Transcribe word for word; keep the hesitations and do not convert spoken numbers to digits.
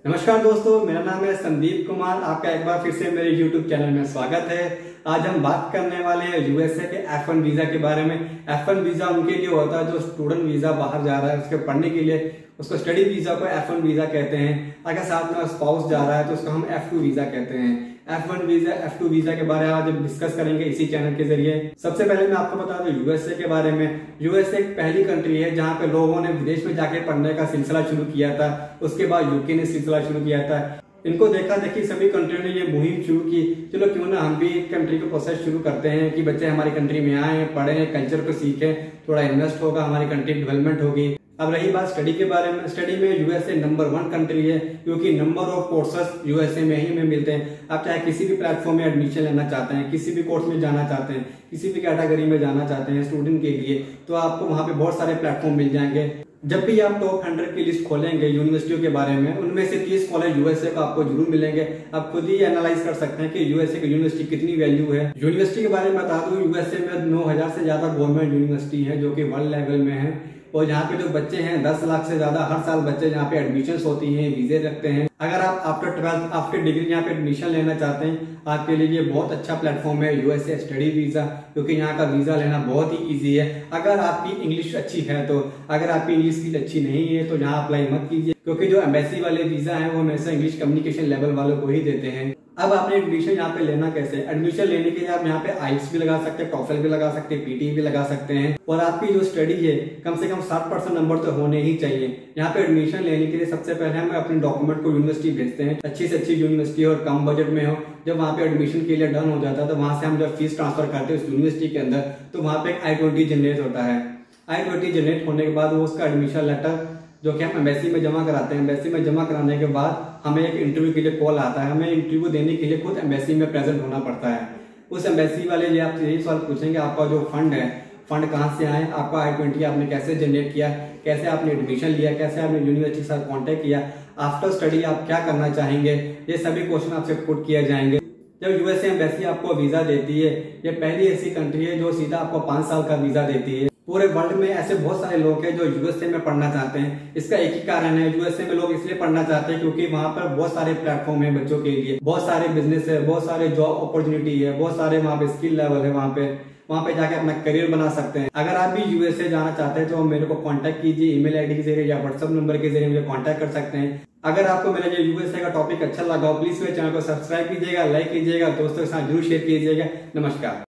नमस्कार दोस्तों, मेरा नाम है संदीप कुमार। आपका एक बार फिर से मेरे यूट्यूब चैनल में स्वागत है। आज हम बात करने वाले हैं यूएसए के एफ वन वीजा के बारे में। एफ वन वीजा उनके लिए होता है जो स्टूडेंट वीजा बाहर जा रहा है उसके पढ़ने के लिए, उसको स्टडी वीजा को एफ वन वीजा कहते हैं। अगर साथ में स्पाउस जा रहा है तो उसको हम एफ टू वीजा कहते हैं। F one visa, F two visa के बारे में आज हम डिस्कस करेंगे इसी चैनल के जरिए। सबसे पहले मैं आपको बता दूं यूएसए के बारे में। यूएसए एक पहली कंट्री है जहां पे लोगों ने विदेश में जाके पढ़ने का सिलसिला शुरू किया था। उसके बाद यूके ने सिलसिला शुरू किया था। इनको देखा देखी सभी कंट्रियों ने ये मुहिम शुरू की, चलो क्यों ना हम भी कंट्री को प्रोसेस शुरू करते हैं कि बच्चे हमारी कंट्री में आए, पढ़ें, कल्चर को सीखें, थोड़ा इन्वेस्ट होगा, हमारी कंट्री डेवलपमेंट होगी। अब रही बात स्टडी के बारे में। स्टडी में यूएसए नंबर वन कंट्री है क्योंकि नंबर ऑफ कोर्सेस यूएसए में ही में मिलते हैं। आप चाहे किसी भी प्लेटफॉर्म में एडमिशन लेना चाहते हैं, किसी भी कोर्स में जाना चाहते हैं, किसी भी कैटेगरी में जाना चाहते हैं स्टूडेंट के लिए, तो आपको वहां पे बहुत सारे प्लेटफॉर्म मिल जाएंगे। जब भी आप टॉप हंड्रेड की लिस्ट खोलेंगे यूनिवर्सिटियों के बारे में, उनमें से तीस कॉलेज यूएसए का आपको जरूर मिलेंगे। आप खुद ही एनालाइज कर सकते हैं कि यूएसए की यूनिवर्सिटी कितनी वैल्यू है। यूनिवर्सिटी के बारे में बता दूं, यूएसए में नौ हजार से ज्यादा गवर्नमेंट यूनिवर्सिटी है जो कि वर्ल्ड लेवल में है। और यहाँ पे जो बच्चे हैं दस लाख से ज्यादा हर साल बच्चे यहाँ पे एडमिशन होती हैं, वीजे रखते हैं। अगर आप आफ्टर ट्वेल्थ आफ्टर डिग्री यहाँ पे एडमिशन लेना चाहते हैं, आपके लिए ये बहुत अच्छा प्लेटफॉर्म है यूएसए स्टडी वीजा, क्योंकि यहाँ का वीजा लेना बहुत ही इजी है। अगर आपकी इंग्लिश अच्छी है तो, अगर आपकी इंग्लिश स्किल अच्छी नहीं है तो यहाँ अप्लाई मत कीजिए, क्योंकि जो एम्बेसी वाले वीजा है वो हमेशा इंग्लिश कम्युनिकेशन लेवल वालों को ही देते हैं। अब आपने एडमिशन यहाँ पे लेना कैसे? एडमिशन लेने के लिए आप यहाँ पे आइल्स भी लगा सकते हैं, टॉफल भी लगा सकते हैं, पीटी भी लगा सकते हैं। और आपकी जो स्टडी है कम से कम साठ परसेंट नंबर तो होने ही चाहिए। यहाँ पे एडमिशन लेने के लिए सबसे पहले हम अपने डॉक्यूमेंट को यूनिवर्सिटी भेजते हैं, अच्छी से अच्छी यूनिवर्सिटी और कम बजट में हो। जब वहाँ पे एडमिशन के लिए डन हो जाता है तो वहां से हम जब फीस ट्रांसफर करते हैं उस यूनिवर्सिटी के अंदर, तो वहाँ पे एक आई ट्वेंटी जनरेट होता है। आई ट्वेंटी जनरेट होने के बाद वो उसका एडमिशन लेटर जो कि हम एम्बेसी में जमा कराते हैं, एम्बेसी में जमा कराने के बाद हमें एक इंटरव्यू के लिए कॉल आता है। हमें इंटरव्यू देने के लिए खुद एम्बेसी में प्रेजेंट होना पड़ता है। उस एम्बेसी वाले ये आपसे यही सवाल पूछेंगे, आपका जो फंड है, फंड कहाँ से आए, आपका आई ट्वेंटी आपने कैसे जनरेट किया, कैसे आपने एडमिशन लिया, कैसे आपने यूनिवर्सिटी के साथ कॉन्टेक्ट किया, आफ्टर स्टडी आप क्या करना चाहेंगे, ये सभी क्वेश्चन आपसे पुट किए जाएंगे। जब यूएसए एम्बेसी आपको वीजा देती है, ये पहली ऐसी कंट्री है जो सीधा आपको पांच साल का वीजा देती है। पूरे वर्ल्ड में ऐसे बहुत सारे लोग हैं जो यूएसए में पढ़ना चाहते हैं। इसका एक ही कारण है, यूएसए में लोग इसलिए पढ़ना चाहते हैं क्योंकि वहां पर बहुत सारे प्लेटफॉर्म है बच्चों के लिए, बहुत सारे बिजनेस है, बहुत सारे जॉब अपॉर्चुनिटी है, बहुत सारे वहाँ पे स्किल लेवल है। वहाँ पे वहाँ पे जाके अपना करियर बना सकते हैं। अगर आप भी यूएसए जाना चाहते हैं तो मेरे को कांटेक्ट कीजिए, ईमेल आईडी के जरिए या व्हाट्सएप नंबर के जरिए मुझे कांटेक्ट कर सकते हैं। अगर आपको मेरा ये यूएसए का टॉपिक अच्छा लगा हो, प्लीज मेरे चैनल को सब्सक्राइब कीजिएगा, लाइक कीजिएगा, दोस्तों के साथ जरूर शेयर कीजिएगा। नमस्कार।